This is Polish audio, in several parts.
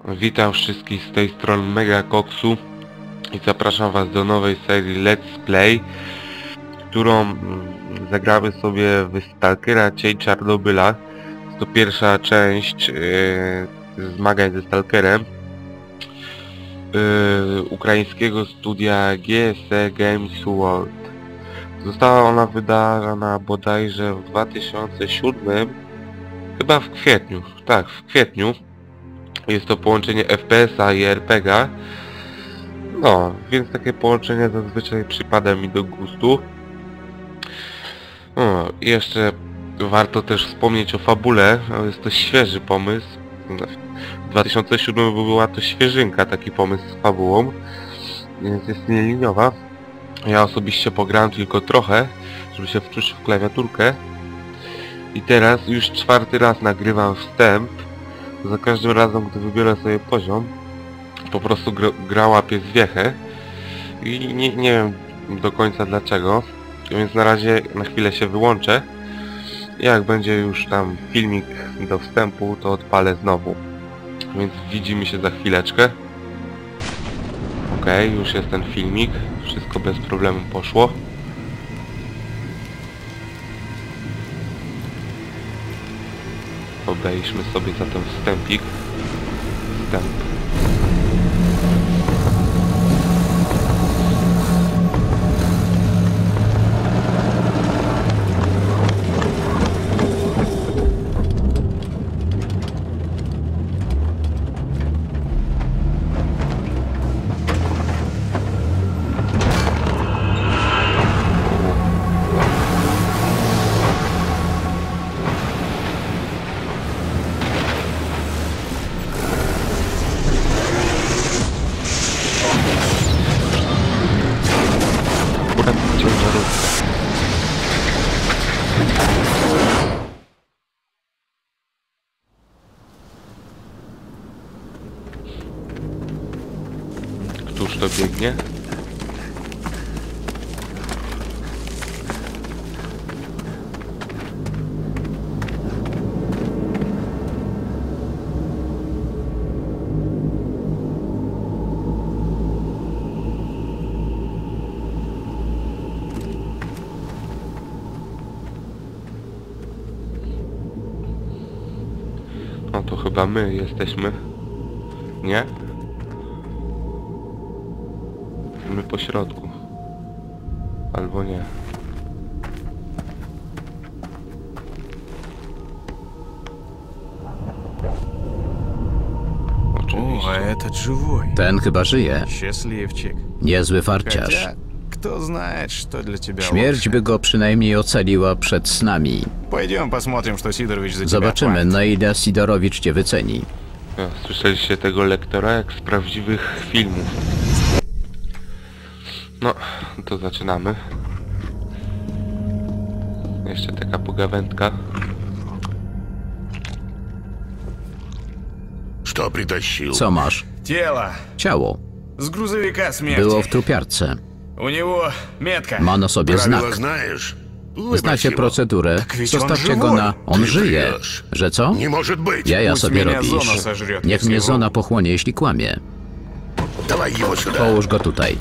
Witam wszystkich z tej strony Megakoksu i zapraszam was do nowej serii Let's Play, którą zagramy sobie w Stalkera Cień Czarnobyla. Jest to pierwsza część zmagań ze Stalkerem ukraińskiego studia GSE Games World. Została ona wydana bodajże w 2007, chyba w kwietniu, tak, w kwietniu. Jest to połączenie FPS-a i RPG-a. No, więc takie połączenie zazwyczaj przypada mi do gustu. No, i jeszcze warto też wspomnieć o fabule. No, jest to świeży pomysł. W 2007 była to świeżynka, taki pomysł z fabułą. Więc jest nieliniowa. Ja osobiście pograłem tylko trochę, żeby się wczuć w klawiaturkę. I teraz już czwarty raz nagrywam wstęp. Za każdym razem, gdy wybiorę sobie poziom, po prostu gra łapie zwiechę i nie wiem do końca dlaczego, więc na razie na chwilę się wyłączę. Jak będzie już tam filmik do wstępu, to odpalę znowu, więc widzimy się za chwileczkę. Okej, już jest ten filmik, wszystko bez problemu poszło. Obejrzmy sobie zatem wstępik. Wstęp. Któż to biegnie? No to chyba my jesteśmy. Nie? My po środku. Albo nie. О, а этот живой. Ten chyba żyje. Счастливчик. Niezły farciarz. Хотя, кто знает, что для тебя Śmierć лучше. by go przynajmniej ocaliła przed snami. Пойдем посмотрим, что Сидорович за тебя Zobaczymy, платит. na ile Sidorowicz cię wyceni. No, słyszeliście tego lektora jak z prawdziwych filmów. No, to zaczynamy. Jeszcze taka pogawędka. Что притащил? Co masz? Тело Ciało. с грузовика смерти. Było w trupiarce. У него метка. Ma na sobie Правила znak. знаешь? Znacie Выбрось его. procedurę. Tak wiecie, on Zostawcie go żywy. na... On Ty żyje. wresz. Że co? Не может быть. Jaja Pусть sobie меня robisz. зона сожрет, Niech если mnie его zona убью. pochłonie, jeśli kłamie. Давай его сюда. Połóż go tutaj.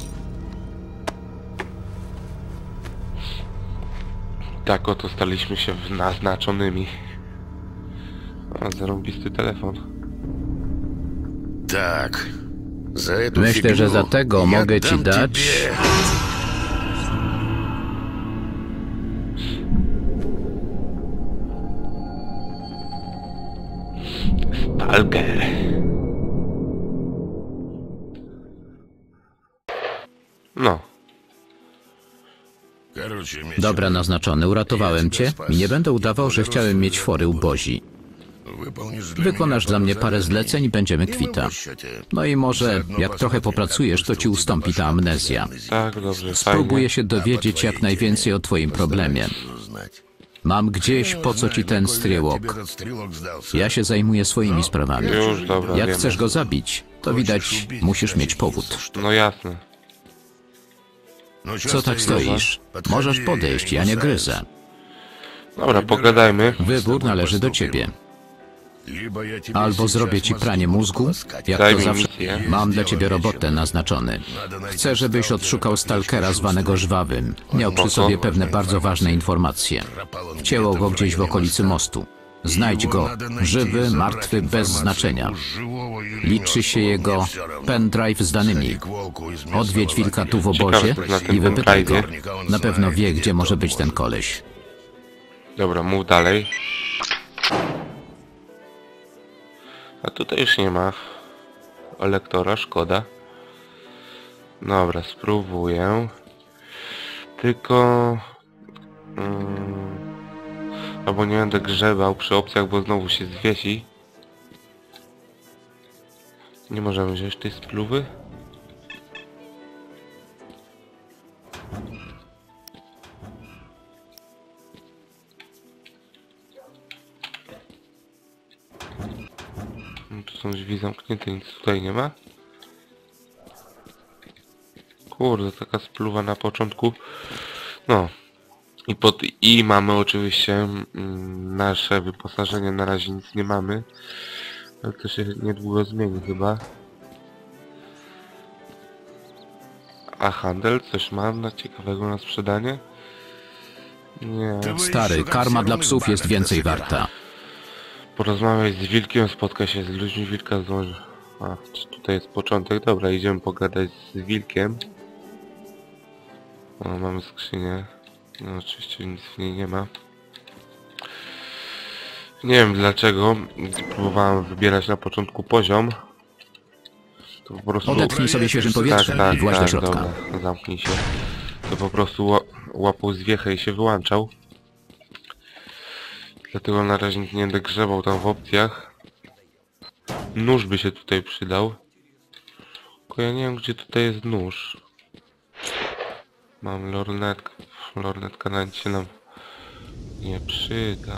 Tak oto staliśmy się naznaczonymi. A zarąbisty telefon. Так. За эту Myślę, że za фигню tego я mogę ci дам dać... тебе- Stalker. No. Короче, Митя, Dobra, naznaczony, uratowałem cię i nie będę udawał, że chciałem mieć fory ubozi. выполнишь для Wykonasz меня dla mnie пару parę заданий, zleceń i będziemy и мы kwita. по счете. No i może, jak trochę popracujesz, to ci ustąpi ta amnezja. Tak, dobrze, fajnie. Spróbuję się dowiedzieć jak najwięcej o twoim problemie. Знать. Mam gdzieś, po co ci ten stryłok. Ja się zajmuję swoimi sprawami. Już, dobra, Jak wiemy. chcesz go zabić, to widać, musisz mieć powód. No jasne. Co tak stoisz? Możesz podejść, ja nie gryzę. Dobra, pogadajmy. Wybór należy do ciebie. Либо я тебе Albo сейчас zrobię ci мозги pranie буду mózgu, полоскать. jak Daj to mi zawsze. misję. Mam dla ciebie robotę naznaczony. Chcę, żebyś odszukał stalkera zwanego Żwawym. Miał przy sobie pewne bardzo ważne informacje. Пропал он Wcięło где-то go в gdzieś w районе okolicy моста. mostu. Znajdź Его go, надо найти и żywy, забрать martwy, bez информацию znaczenia. у живого или Liczy się мертвого, jego мне всё равно. pendrive z danymi. Сходи к волку из местного Odwiedź wilka tu w лагеря. obozie Ciekawe, co na tym i wypytaj go. pendrive'ie. Na pewno wie, gdzie może być ten koleś. Dobra, mów dalej. A tutaj już nie ma lektora, szkoda. Dobra, spróbuję. Tylko... albo nie będę grzebał przy opcjach, bo znowu się zwiesi. Nie możemy wziąć tej spluwy? No, tu są drzwi zamknięte, nic tutaj nie ma. Kurde, taka spluwa na początku. No. I pod I mamy oczywiście nasze wyposażenie. Na razie nic nie mamy. Ale to się niedługo zmieni chyba. A handel? Coś mam na ciekawego na sprzedanie? Nie. Stary, karma dla psów jest więcej warta. Porozmawiać z wilkiem, spotkaj się z ludźmi, wilka zdąży. A, tutaj jest początek. Dobra, idziemy pogadać z wilkiem. O, mamy skrzynię. No oczywiście nic w niej nie ma. Nie wiem dlaczego. Próbowałem wybierać na początku poziom. To po prostu... Odetchnij sobie świeżym powietrzem i właź do środka. Dobra, zamknij się. To po prostu łapał zwiechę i się wyłączał. Dlatego na razie nie będę grzebał tam w opcjach. Nóż by się tutaj przydał. Tylko ja nie wiem, gdzie tutaj jest nóż. Mam lornetkę. Lornetka na nic się nam nie przyda.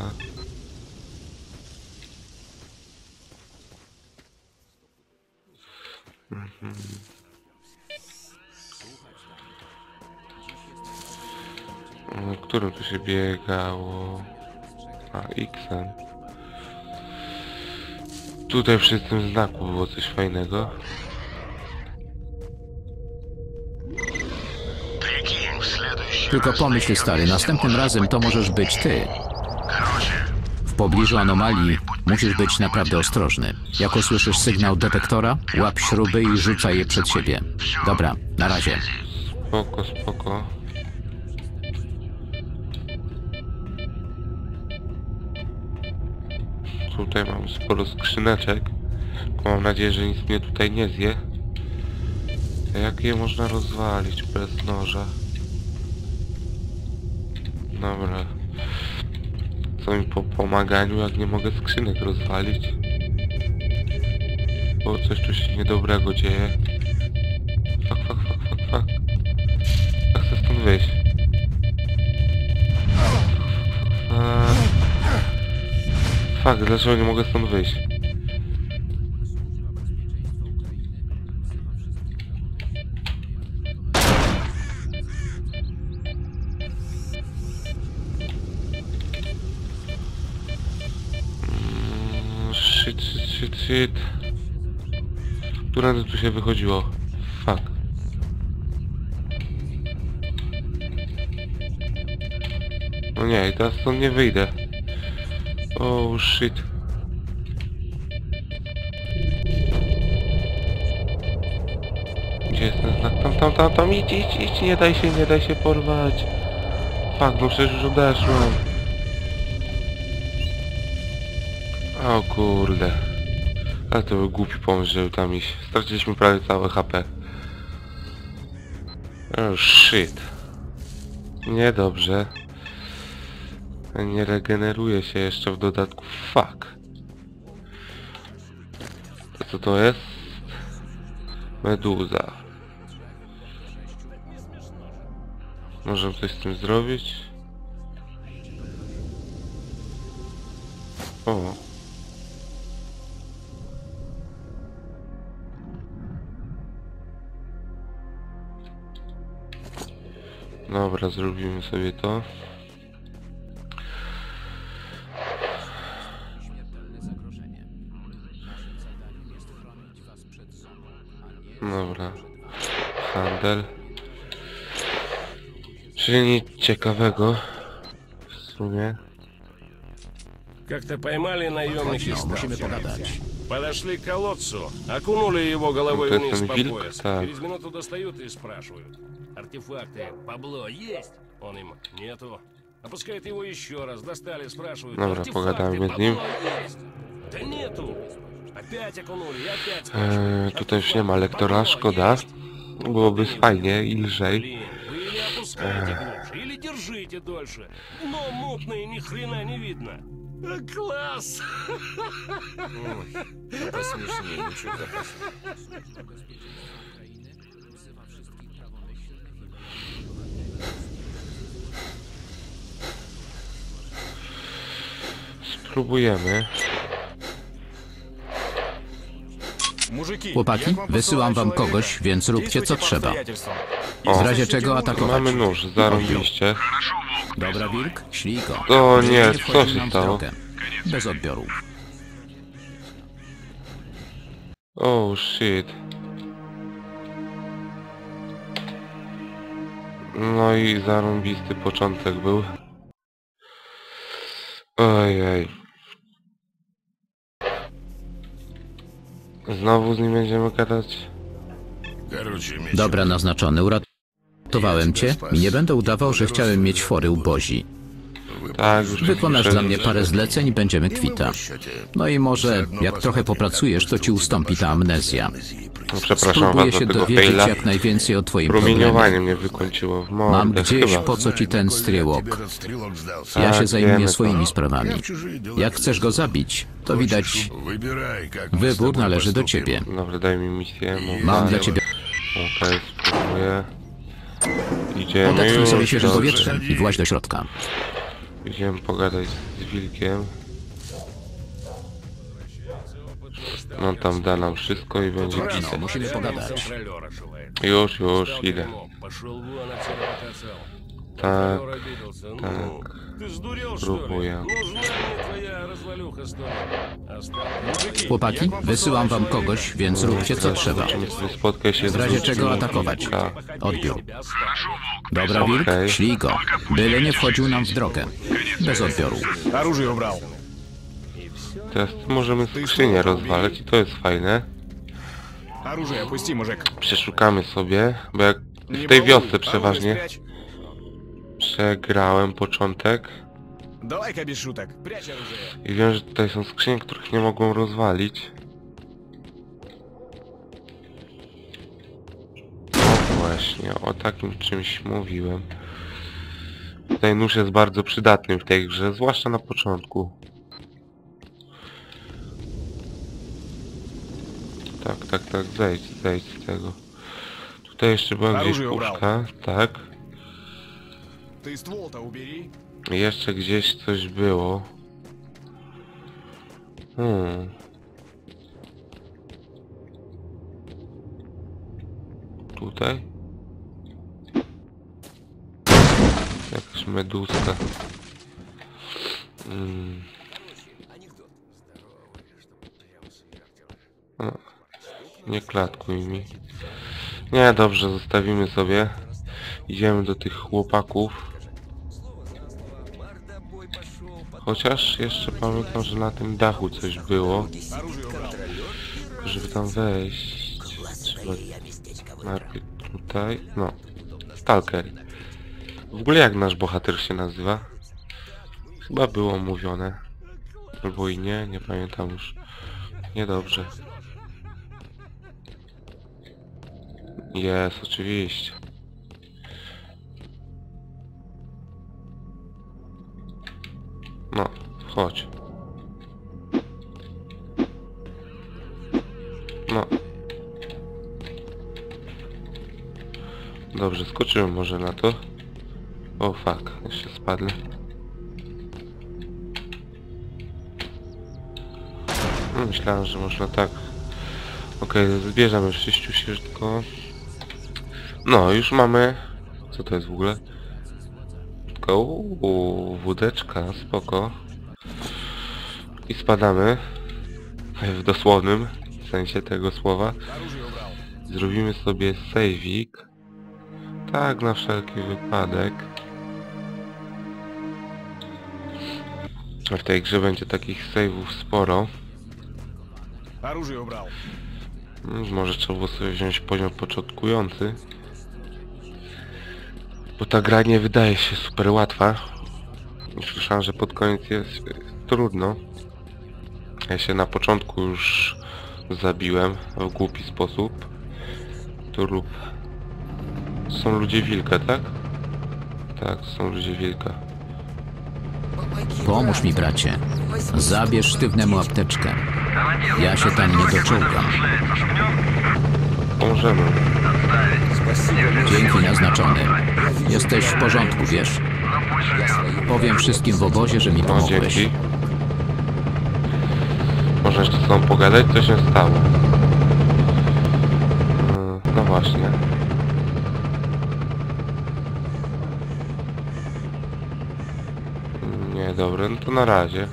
Którym tu się biegało? A, X-em. Tutaj przy tym znaku było coś fajnego. Tylko pomyśl, stary, następnym razem to możesz być ty. W pobliżu anomalii musisz być naprawdę ostrożny. Jak usłyszysz sygnał detektora, łap śruby i rzucaj je przed siebie. Dobra, na razie. Spoko, spoko. Tutaj mam sporo skrzyneczek. Mam nadzieję, że nic mnie tutaj nie zje. A jak je można rozwalić bez noża? Dobra. Co mi po pomaganiu, jak nie mogę skrzynek rozwalić? Bo coś tu się niedobrego dzieje. Fuck. Ja chcę stąd wyjść. Fuck, dlaczego nie mogę stąd wyjść? Shit. Którędy tu się wychodziło? Fuck. No nie, i teraz stąd nie wyjdę. Oh shit. Gdzie jest ten znak? Tam, idź, nie daj się porwać. Fuck, no przecież już odeszłem. O kurde. Ale to był głupi pomysł, żeby tam iść. Straciliśmy prawie całe HP. Oh shit. Niedobrze. Nie regeneruje się jeszcze w dodatku. Fuck. To co to jest? Meduza. Możemy coś z tym zrobić? O. Dobra, zrobimy sobie to. model. Czyli nic ciekawego w sumie. Как-то поймали наемники No, musimy сталкера. pogadać. Подошли к колодцу, окунули его головой Ну, то вниз есть по он вилк, пояс. так. Через минуту достают и спрашивают. Артефакты, бабло есть? Он им, нету. Опускают его еще раз, достали, спрашивают. Dobra, Артефакты, pogadamy z nim. бабло есть? Да нету. Опять окунули и опять спрашивают. Tutaj już nie ma lektora, szkoda. Byłoby fajnie i lżej. Блин, вы или опускаете глубже, или держите дольше. Но мутные ни хрена не видно. Класс! Посмешнее, ничего. Spróbujemy. Mужики, Chłopaki, jak wam wysyłam wam posyłałem kogoś, człowieka? więc róbcie co Действуйте по trzeba. обстоятельствам. O, W razie czego atakować. mamy nóż, zarąbiście. Dobra, wilk, ślij go. O Żeby nie, co wchodził się nam w stało? drogę. Bez odbioru. Oh shit. No i zarąbisty początek był. Ojej. Znowu z nim będziemy gadać? Короче, Митя, Dobra, naznaczony. Uratowałem cię i nie będę udawał, że chciałem mieć fory u Bozi. Tak, już Wykonasz muszę- dla mnie parę zleceń i będziemy kwita. No i może, jak trochę popracujesz, to ci ustąpi ta amnezja. No, przepraszam Spróbuję was za się tego dowiedzieć faila. jak najwięcej o twoim problemie. Promieniowanie mnie wykończyło w mordę, Mam gdzieś chyba. po co ci ten stryłok. этот стрелок сдался. Ja się Tak, zajmuję wiemy to. swoimi sprawami. Я в чужие дела Jak chcesz go zabić, to widać, Wybieraj, как мы с wybór тобой należy do поступим. ciebie. Dobra, daj mi misję. Mam dla ciebie... Okej, spróbuję. Idziemy Odetchnij sobie już. świeżym Dobrze. powietrzem i właź do środka. Idziemy pogadać z wilkiem. No tam da nam wszystko i będzie No, pisać. musimy pogadać. Już, idę. Пошел вон отсюда, пока цел. Tak, Контролер обиделся. Ну, tak. ты сдурел, что Próbuję. ли? Нужна мне твоя развалюха стоит. Оставь. Chłopaki, wysyłam wam kogoś, więc róbcie co trzeba. Spotkaj się W razie czego atakować. Odbiór. Dobra, wilk, Okej. ślij go. Byle nie wchodził nam w drogę. Bez odbioru. Оружие убрал. Teraz możemy skrzynię rozwalać i to jest fajne. Оружие опусти, мужик. Przeszukamy sobie, bo jak Не w tej балуй, wiosce оружие przeważnie спрячь. przegrałem początek. Давай-ка без шуток. Прячь оружие. I wiem, że tutaj są skrzynie, których nie mogą rozwalić. No właśnie, o takim czymś mówiłem. Tutaj nóż jest bardzo przydatny w tej grze, zwłaszcza na początku. Tak, zejdź z tego. Tutaj jeszcze była gdzieś Оружие убрал. puszka, tak. Ты ствол-то убери. Jeszcze gdzieś coś było. Tutaj? Jakaś meduska. No, nie klatkuj mi. Nie, dobrze, zostawimy sobie. Idziemy do tych chłopaków. Chociaż jeszcze pamiętam, że na tym dachu coś było. Żeby tam wejść, trzeba najpierw tutaj, no, Stalker. W ogóle jak nasz bohater się nazywa? Chyba było mówione. Albo i nie, nie pamiętam już. Niedobrze. Jest, oczywiście. No, chodź. No. Dobrze, skoczyłem może na to. O fuck, jeszcze spadnę. No, myślałem, że można tak. Okej, zbierzemy wszyściu się tylko. No, już mamy... Co to jest w ogóle? Tylko wódeczka, spoko. I spadamy. W dosłownym sensie tego słowa. Zrobimy sobie save'ik. Tak, na wszelki wypadek. W tej grze będzie takich save'ów sporo. Оружие убрал. Może trzeba było sobie wziąć poziom początkujący. Bo ta gra nie wydaje się super łatwa. Słyszałem, że pod koniec jest trudno. Ja się na początku już zabiłem w głupi sposób. Tu są ludzie wilka, tak? Tak, są ludzie wilka. Pomóż mi, bracie. Zabierz sztywnemu apteczkę. Ja się tam nie doczołgam. Pomożemy. Dzięki, naznaczony. Jesteś w porządku, wiesz? Powiem wszystkim w obozie, że mi No, pomogłeś. dzięki. Można jeszcze z tobą pogadać? Co się stało? No właśnie. Nie, dobra, no to na razie.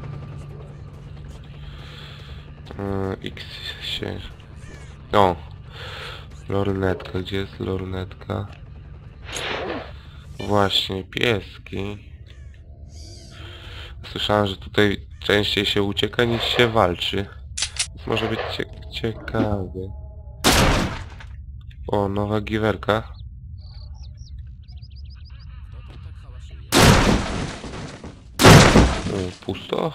X się... O! Lornetka, gdzie jest lornetka? Właśnie, pieski. Słyszałem, że tutaj częściej się ucieka niż się walczy. Więc może być ciekawe. O, nowa giwerka. O, pusto.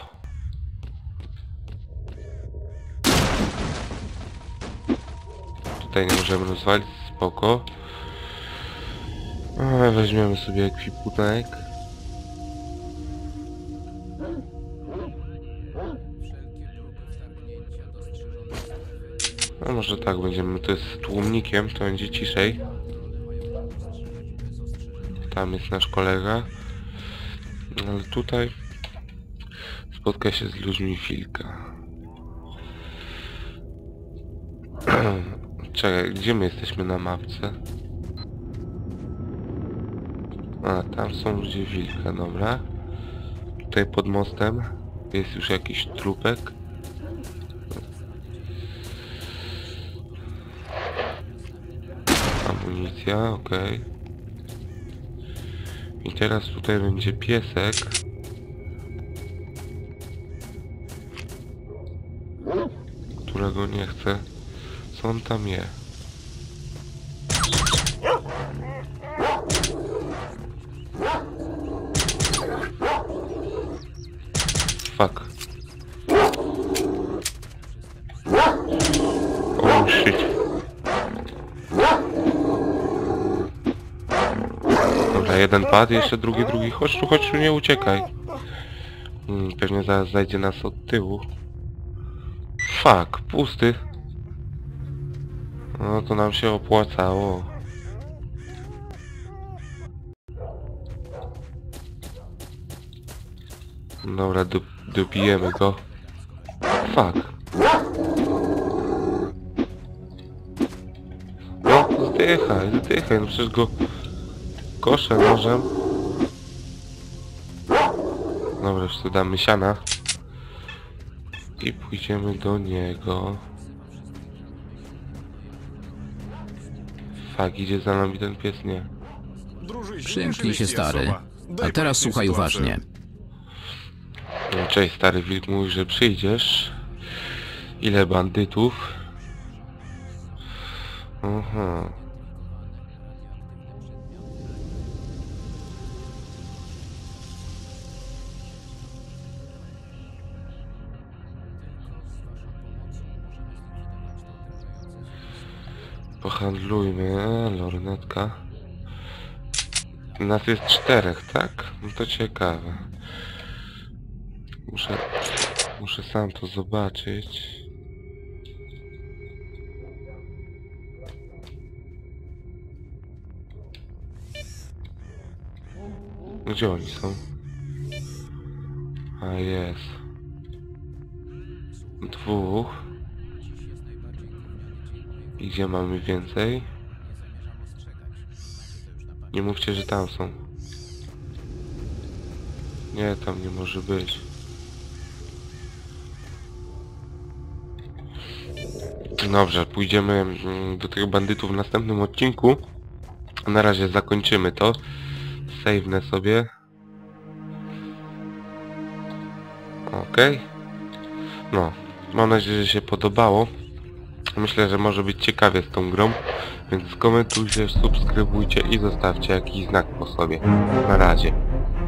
Tutaj nie możemy rozwalić, spoko. Weźmiemy sobie ekwipunek. No może tak będziemy, to jest z tłumnikiem, to będzie ciszej. Tam jest nasz kolega. Ale tutaj spotka się z ludźmi wilka. Czekaj, gdzie my jesteśmy na mapce? A, tam są ludzie wilka, dobra. Tutaj pod mostem jest już jakiś trupek. Amunicja, okej. I teraz tutaj będzie piesek. Którego nie chcę. Co on tam je? Fuck. Oh shit. Dobra, jeden padł, jeszcze drugi. Chodź tu, nie uciekaj. Pewnie zaraz zajdzie nas od tyłu. Fuck, pusty. No to nam się opłacało. Dobra, dobijemy go. Fuck. No, zdychaj, no przecież go koszę nożem. Dobra, już tu damy siana. I pójdziemy do niego. Fuck, idzie za nami ten pies, nie. Przymknij się, stary. A teraz słuchaj uważnie. No, cześć, stary wilk, mówi, że przyjdziesz. Ile bandytów? Aha. Pohandlujmy, lornetka. Nas jest 4, tak? No to ciekawe. Muszę sam to zobaczyć. Gdzie oni są? A jest. 2. I gdzie mamy więcej? Nie mówcie, że tam są. Nie, tam nie może być. Dobrze, pójdziemy do tych bandytów w następnym odcinku. Na razie zakończymy to. Save'nę sobie. Okej. No, mam nadzieję, że się podobało. Myślę, że może być ciekawie z tą grą. Więc komentujcie, subskrybujcie i zostawcie jakiś znak po sobie. Na razie.